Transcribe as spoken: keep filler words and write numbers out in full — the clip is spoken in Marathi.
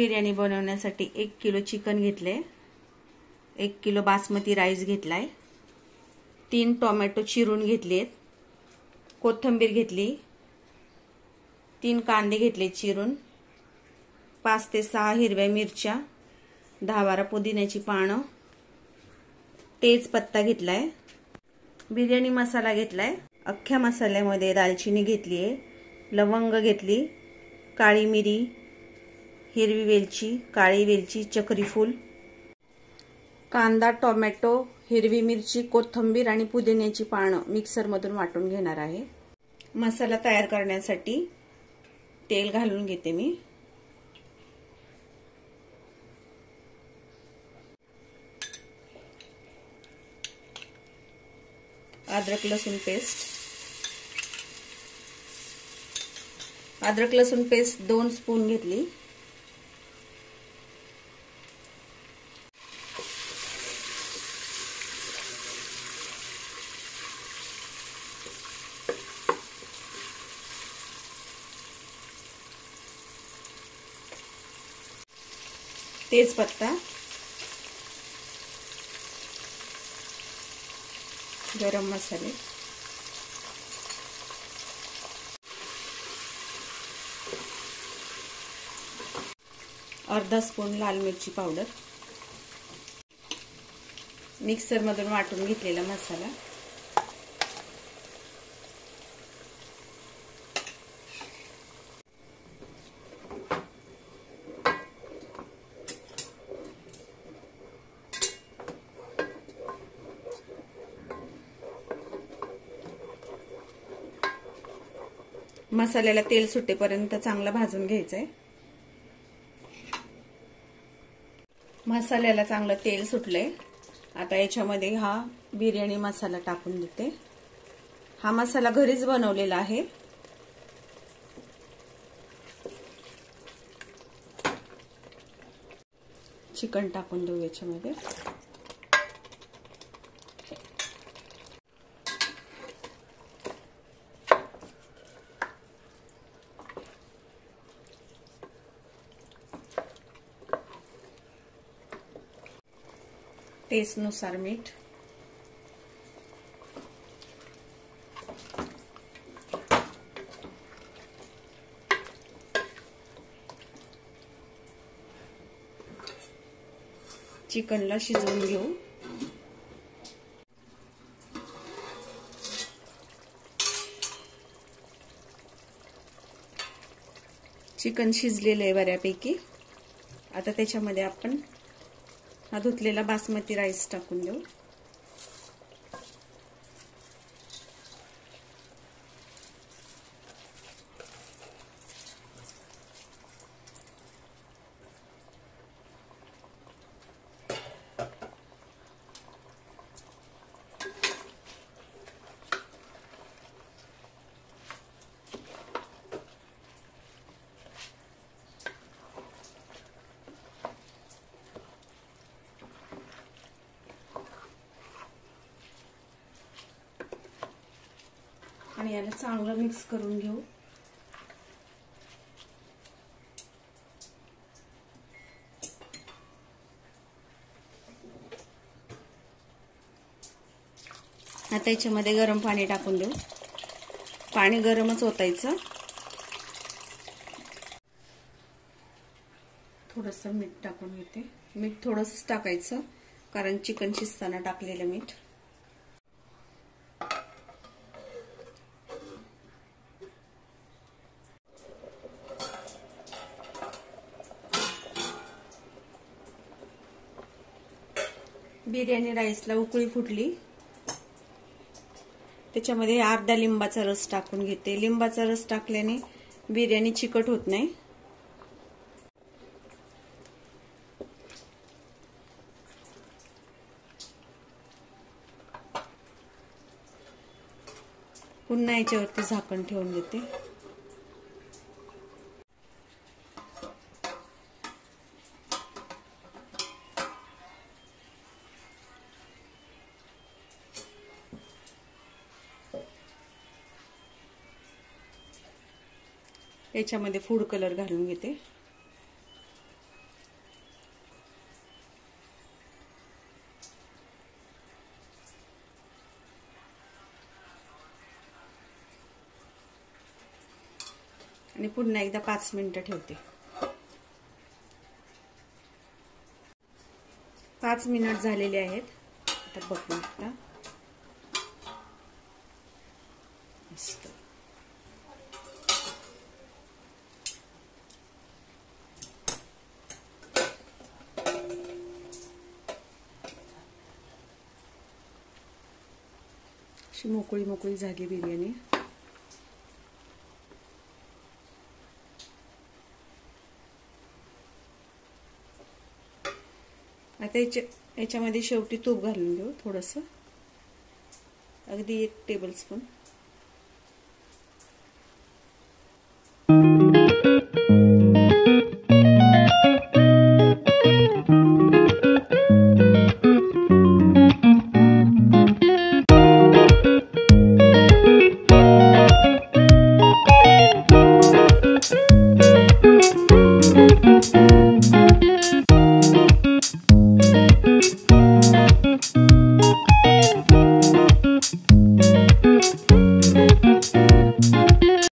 बिर्याणी बनवण्यासाठी एक किलो चिकन घेतले, एक किलो बासमती राईस घेतलाय, तीन टोमॅटो चिरून घेतलेत, कोथिंबीर घेतली, तीन कांदे घेतले चिरून, पाच ते सहा हिरव्या मिरच्या, दहा बारा पुदिन्याची पानं, तेजपत्ता घेतलाय, बिर्याणी मसाला घेतलाय, अख्ख्या मसाल्यामध्ये दालचिनी घेतली आहे, लवंग घेतली, काळी मिरी, हिरवी वेलची, काळी वेलची, चक्री फूल, कांदा, टोमॅटो, हिरवी मिरची, कोथिंबीर आणि पुदिन्याची पानं मिक्सर मधून वाटून घेणार आहे। मसाला तयार करण्यासाठी तेल घालून घेते मी। अद्रक लसूण पेस्ट, अद्रक लसूण पेस्ट दोन स्पून घेतली, तेजपत्ता, गरम मसाले, अर्धा स्पून लाल मिरची पावडर, मिक्सर मधून वाटून घेतलेला मसाला, मसाल्याला तेल सुटेपर्यंत चांगला भाजून घ्यायचंय। मसाल्याला चांगलं तेल सुटलंय, आता याच्यामध्ये हा बिर्याणी मसाला टाकून देते। हा मसाला घरीच बनवलेला आहे। चिकन टाकून देऊ याच्यामध्ये। टेस्टनुसार मीठ, चिकनला शिजवून घेऊ। चिकन शिजलेलं आहे बऱ्यापैकी। आता त्याच्यामध्ये आपण हा धुतलेला बासमती राईस टाकून देऊ। आणि याला चांगलं मिक्स करून घेऊ। आता याच्यामध्ये गरम पाणी टाकून देऊ। पाणी गरमच ओतायचं। थोडंसं मीठ टाकून घेते। मीठ थोडंसं टाकायचं कारण चिकन शिजताना टाकलेलं मीठ। बिर्याणी राईसला उकळी फुटली, त्याच्यामध्ये अर्धा लिंबाचा रस टाकून घेते। लिंबाचा रस टाकल्याने बिर्याणी चिकट होत नाही। पुन्हा याच्यावरती झाकण ठेवून देते। याच्यामध्ये फूड कलर घालून घेते। आणि पुन्हा एकदा पाच मिनिटं ठेवते. पाच मिनिट झालेले आहेत. आता बघू आता मस्त. अशी मोकळी मोकळी झाली बिर्याणी. आता याच्या याच्यामध्ये शेवटी तूप घालून घेऊ थोडंसं, अगदी एक टेबल स्पून.